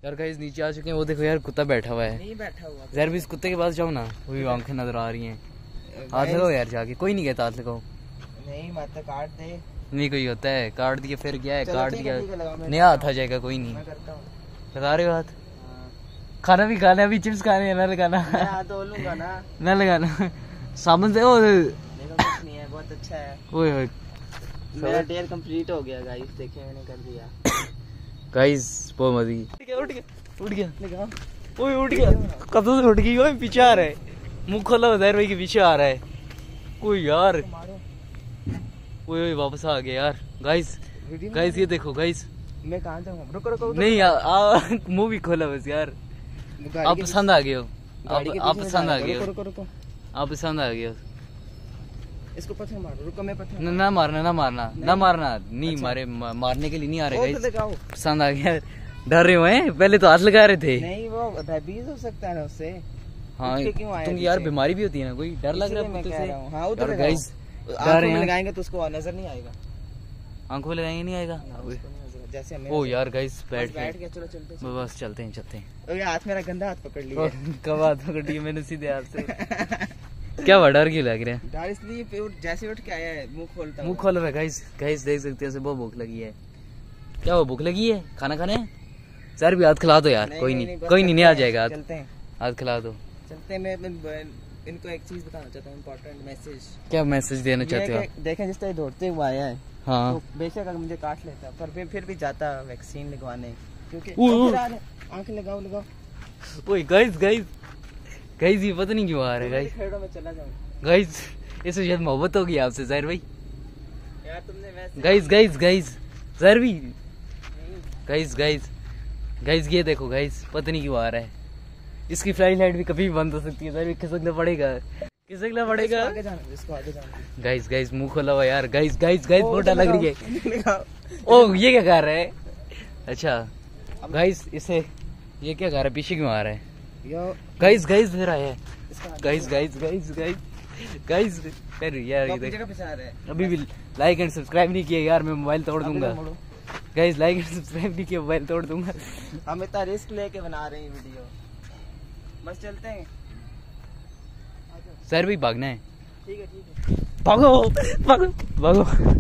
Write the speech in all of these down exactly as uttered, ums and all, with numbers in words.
यार गाइस नीचे आ चुके हैं, वो देखो यार कुत्ता बैठा हुआ है। नहीं बैठा हुआ यार भी इस कुत्ते के पास जाओ ना, वही आंखें नजर आ रही हैं। हाथ लगाओ यार जाके, कोई नहीं कहता हाथ लगाओ। नहीं मत काट दे। नहीं कोई होता है, काट दिया फिर क्या है, काट दिया नया हाथ आ जाएगा। कोई नहीं लगा रहे हो हाथ। खाना भी खाना, अभी चिप्स खाने ना लगाना ना ना लगाना साबुन से। ओ नहीं है, बहुत अच्छा है। ओए ओए मेरा डेयर कंप्लीट हो गया गाइस, देखे मैंने कर दिया गाइस। बहुत मजी। उठ गया उठ गया उठ गया लगा। ओए उठ गया, कब से उठ गई। ओए पीछे आ रहा है, मुंह खोला हुआ भाई के पीछे आ रहा है कोई यार। ओए ओए वापस आ गया यार। गाइस गाइस ये देखो गाइस। मैं कहां जाऊं, रुको रुको नहीं यार मुंह भी खोला बस यार। आप पसंद आ गए हो, आप पसंद आ गए हो, रुको रुको आप पसंद आ गए हो। इसको पत्थर मारो, रुको मैं पत्थर ना, ना मारना ना मारना ना मारना नहीं। अच्छा। मारे मारने के लिए नहीं आ रहे गाइस, पसंद आ गया। डर रहे हुए हैं, पहले तो हाथ लगा रहे थे। नहीं वो रेबीज हो सकता है उससे। हाँ तुम यार बीमारी भी होती है ना, कोई डर लग रहा है कुत्ते से। हाँ उधर गाइस आंखों में लगाएंगे तो उसको नजर नहीं आएगा। आंखों में लगाएंगे नहीं आएगा जैसे हमें। ओ यार गाइस बैठ बैठ के चलो चलते हैं। बस चलते हैं चलते हैं। ओए हाथ मेरा गंदा हाथ पकड़ लिया। कब हाथ पकड़ लिया मैंने सीधे हाथ से। क्या हुआ, डर क्यों लग रहा है? डर इसलिए जैसे उठ के आया है, मुंह खोलता मुंह खोल रहा है। गाइस गाइस देख सकते हैं, बहुत भूख लगी है। क्या हुआ, भूख लगी है, खाना खाने? सर भी हाथ खिला दो यार। कोई नहीं कोई नहीं, नहीं आ जाएगा, हाथ खिला दो। चलते हैं। मैं इनको एक चीज बताना चाहता हूँ, इम्पोर्टेंट मैसेज। क्या मैसेज देना चाहते हो? देखें जिस तरह दौड़ते हुए आया है, हाँ तो बेशक अगर मुझे काट लेता पर फिर भी जाता वैक्सीन लगवाने, क्योंकि आंखें लगाओ लगाओ। ओए गाइस गाइस गाइस ये पता नहीं क्यों आ रहा है गाइस। मैं चला जाऊँ गाइस, इसे शायद मोहब्बत होगी आपसे ज़ाहिर भाई। यार तुमने गाइस गाइस गाइस ज़ाहिर भी गाइस गाइस गाइस ये देखो गाइस, पता नहीं क्यों आ रहा है। इसकी फ्लाइट लाइट भी कभी भी बंद हो सकती है, ज़ाहिर खिसकना पड़ेगा खिसकना पड़ेगा। गाइस गाइस मुंह खोला हुआ यार। गाइस गाइस गाइस बहुत डर लग रही है। ओ ये क्या कर रहा है? अच्छा गाइस इसे ये क्या कर रहा है, पीछे क्यों आ रहा है? गाइस गाइस फिर आया है। Guys guys guys guys guys फिर यार ये देख, अभी भी लाइक एंड सब्सक्राइब नहीं किया यार, मैं मोबाइल तोड़ दूंगा। गाइस लाइक एंड सब्सक्राइब नहीं किया, मोबाइल तोड़ दूंगा। हम इतना रिस्क लेके बना रहे हैं वीडियो, बस चलते हैं। सर भी भागना है। ठीक है ठीक है, भागो भागो भागो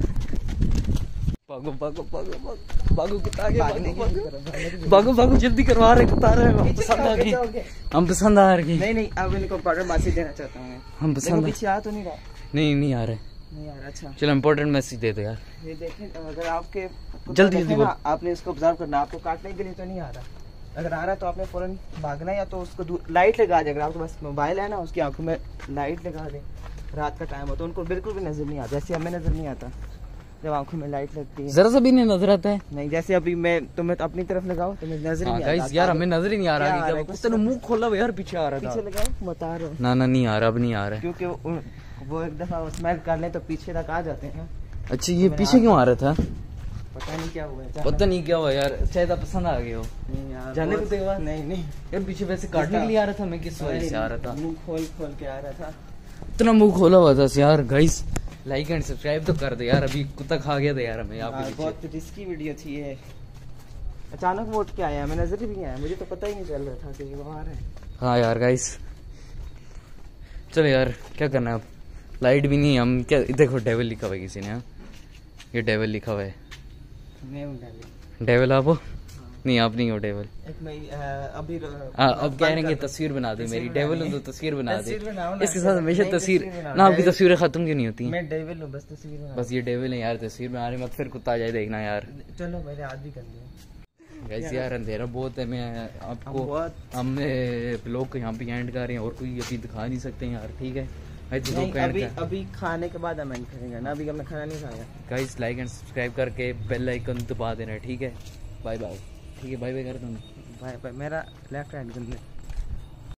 भागो भागो भागो भागो कुत्ता आगे भागो भागो भागो जल्दी करवा रहे कुत्ता रहे। हम पसंद आ गए, हम पसंद आ रहे। नहीं नहीं अब इनको इम्पोर्टेंट मैसेज देना चाहता हूँ। हम पसंद पीछे आ तो नहीं रहा? नहीं नहीं आ रहे नहीं आ रहा। अच्छा चलो इम्पोर्टेंट मैसेज दे दो यार। ये देखें, अगर आपके जल्दी जल्दी बोल। आपने इसको ऑब्जर्व करना, आपको काटने के लिए तो नहीं आ रहा। अगर आ रहा है तो आपने फौरन भागना, या तो उसको लाइट लगा दे। अगर आपके पास मोबाइल है ना, उसकी आंखों में लाइट लगा दे। रात का टाइम हो तो उनको बिल्कुल भी नजर नहीं आता, जैसे हमें नजर नहीं आता जब आंखों में लाइट लगती है। जरा सा भी नहीं नजर आता है। नहीं जैसे अभी मैं तुम्हें अपनी तरफ लगाओ तो मैं नजर नहीं आता यार, हमें नजर ही नहीं आ रहा है। कुत्ते ने मुंह खोला हुआ यार, पीछे आ रहा था। पीछे लगाओ, बता रहा हूं। ना ना नहीं आ रहा, अब नहीं आ रहा है, क्योंकि वो एक दफा स्मेल कर ले तो पीछे तक आ जाते हैं। अच्छा ये पीछे क्यों आ रहा था? पता नहीं क्या हुआ है, पता नहीं क्या हुआ यार, शायद आप पसंद आ गए हो। नहीं यार जाने कुत्ते के बाद। नहीं नहीं यार पीछे वैसे काटने के लिए आ रहा था, मैं किस वजह से आ रहा था? मुंह खोल खोल के आ रहा था, इतना मुंह खोला हुआ था यार। गाइस लाइक एंड सब्सक्राइब तो कर दो यार, अभी कुत्ता खा गया था यार हमें। आप बहुत रिस्की वीडियो थी ये, अचानक वोट के आया, हमें नजर ही नहीं आया, मुझे तो पता ही नहीं चल रहा था कि वो आ रहे हैं। हाँ यार गाइस चलो यार क्या करना है अब, लाइट भी नहीं। हम क्या देखो डेविल लिखा हुआ है किसी ने, ये डेविल लिखा हुआ है। मैं हूं डेविल। डेविल आप हो? नहीं आप नहीं हो डेविल। एक मैं अभी हाँ अब कह रहे हैं तस्वीर बना दी मेरी, डेविल हूँ तो तस्वीर बना दी। इसके साथ हमेशा तस्वीर ना, आपकी तस्वीरें खत्म क्यों नहीं होती? मैं डेविल हूँ, बस तस्वीर बना। बस ये डेविल है यार, तस्वीर बना रही मत, फिर कुत्ता आ जाए देखना यार। चलो मेरे हाथ भी कर दिया। गाइस यार अंधेरा बहुत है, मैं आपको हमने ब्लॉग को यहाँ पे एंड कर रहे हैं, और कोई अभी दिखा नहीं सकते यार, ठीक है? अभी अभी खाने के बाद हम एंड करेंगे ना, अभी हमने खाना नहीं खाया। गाइस लाइक एंड सब्सक्राइब करके बेल आइकन दबा देना, ठीक है? Bye bye. ठीक है बाय बाय कर दूँ। Bye bye. मेरा लेफ्ट हैंड